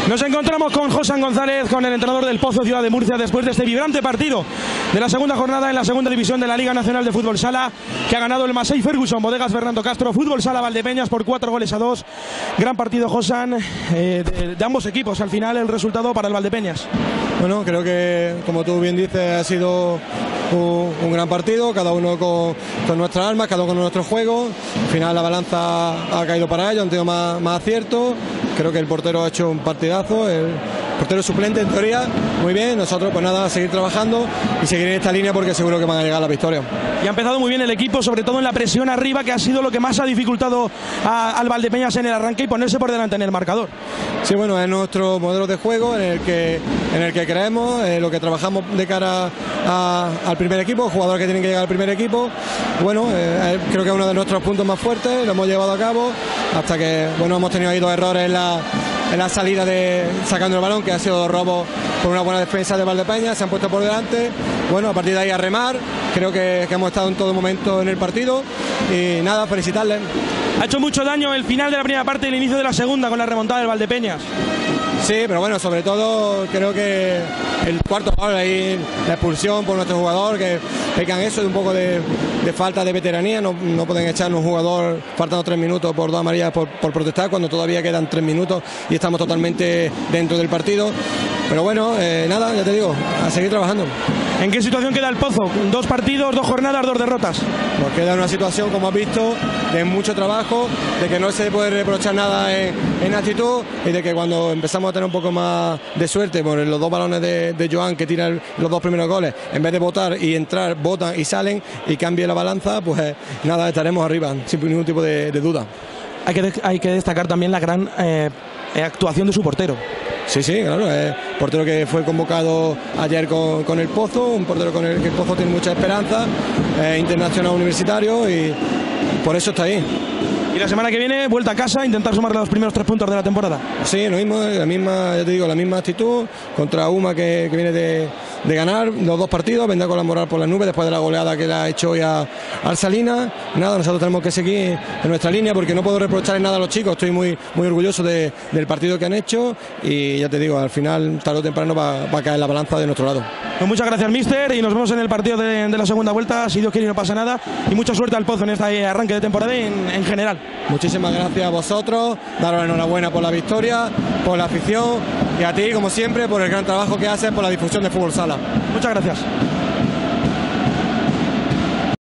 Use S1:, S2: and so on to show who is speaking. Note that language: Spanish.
S1: Nos encontramos con Josan González, con el entrenador del Pozo Ciudad de Murcia, después de este vibrante partido de la segunda jornada en la segunda división de la Liga Nacional de Fútbol Sala, que ha ganado el Masei Ferguson Bodegas Fernando Castro Fútbol Sala Valdepeñas por 4-2. Gran partido, Josan, de ambos equipos. Al final el resultado para el Valdepeñas.
S2: Bueno, creo que, como tú bien dices, ha sido un gran partido, cada uno con nuestras armas, cada uno con nuestro juego. Al final la balanza ha caído para ellos, han tenido más aciertos. Creo que el portero ha hecho un partidazo, el portero suplente en teoría, muy bien. Nosotros pues nada, seguir trabajando y seguir en esta línea porque seguro que van a llegar a la victoria.
S1: Y ha empezado muy bien el equipo, sobre todo en la presión arriba, que ha sido lo que más ha dificultado al Valdepeñas en el arranque y ponerse por delante en el marcador.
S2: Sí, bueno, es nuestro modelo de juego en el que creemos, lo que trabajamos de cara al primer equipo, jugadores que tienen que llegar al primer equipo. Bueno, creo que es uno de nuestros puntos más fuertes, lo hemos llevado a cabo hasta que, bueno, hemos tenido ahí dos errores en la salida sacando el balón, que ha sido robo por una buena defensa de Valdepeñas, se han puesto por delante. Bueno, a partir de ahí a remar, creo que hemos estado en todo momento en el partido y nada, felicitarles.
S1: Ha hecho mucho daño el final de la primera parte y el inicio de la segunda con la remontada del Valdepeñas.
S2: Sí, pero bueno, sobre todo creo que el cuarto gol, ahí la expulsión por nuestro jugador, que pecan eso de un poco de falta de veteranía. No pueden echarnos un jugador faltando 3 minutos por 2 amarillas por protestar cuando todavía quedan 3 minutos y estamos totalmente dentro del partido. Pero bueno, nada, ya te digo, a seguir trabajando.
S1: ¿En qué situación queda el Pozo? 2 partidos, 2 jornadas, 2 derrotas.
S2: Nos queda una situación, como has visto, de mucho trabajo, de que no se puede reprochar nada en actitud y de que cuando empezamos a tener un poco más de suerte por los 2 balones de Joan que tiran los 2 primeros goles, en vez de votar y entrar, votan y salen y cambie la balanza, pues nada, estaremos arriba, sin ningún tipo de duda.
S1: Hay que destacar también la gran actuación de su portero.
S2: Sí, claro, es portero que fue convocado ayer con el Pozo, un portero con el que el Pozo tiene mucha esperanza, internacional universitario y por eso está ahí.
S1: Y la semana que viene, vuelta a casa, intentar sumarle los primeros 3 puntos de la temporada.
S2: Sí, lo mismo, la misma actitud contra Uma que viene de ganar los 2 partidos, vendrá con la moral por las nubes después de la goleada que le ha hecho hoy al Salinas. Nada, nosotros tenemos que seguir en nuestra línea porque no puedo reprocharle nada a los chicos, estoy muy orgulloso del partido que han hecho y ya te digo, al final, tarde o temprano va a caer la balanza de nuestro lado.
S1: Pues muchas gracias, míster, y nos vemos en el partido de la segunda vuelta, si Dios quiere y no pasa nada, y mucha suerte al Pozo en este arranque de temporada y en general.
S2: Muchísimas gracias a vosotros, daros la enhorabuena por la victoria, por la afición y a ti, como siempre, por el gran trabajo que haces por la difusión de fútbol sala.
S1: Muchas gracias.